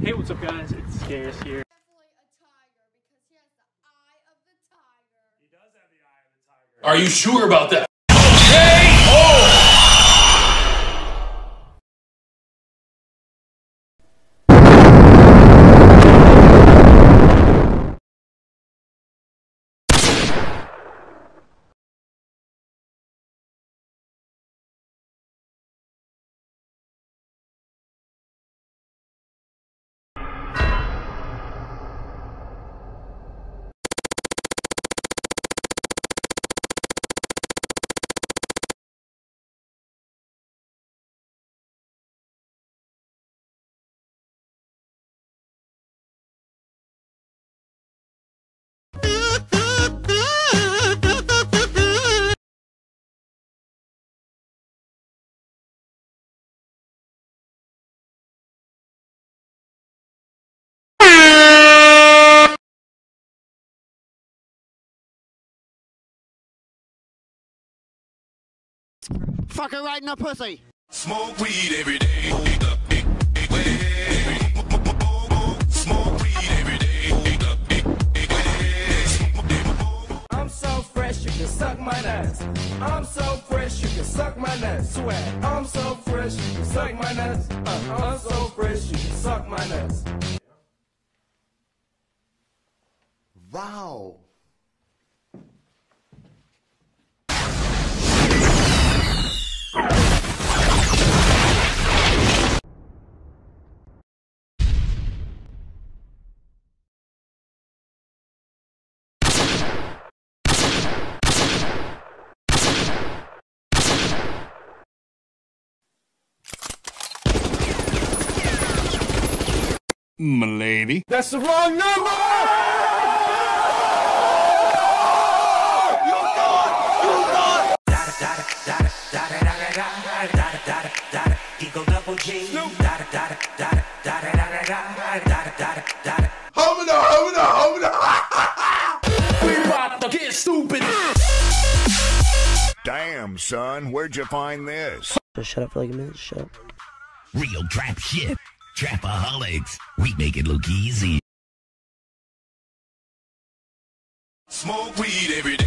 Hey, what's up, guys? It's Scarce here. Definitely a tiger because he has the eye of the tiger. He does have the eye of the tiger. Are you sure about that? Fuck her right in the pussy. Smoke weed every day. Smoke weed every day. I'm so fresh, you can suck my nuts. I'm so fresh, you can suck my nuts. Swag. I'm so fresh, you can suck my nuts. I'm so fresh, you can suck my nuts. Wow. M'lady. That's the wrong number! Eagle double G. We about to get stupid! Damn, son, where'd you find this? Just shut up for like a minute. Shut up. Real trap shit. Trapaholics. We make it look easy. Smoke weed every day.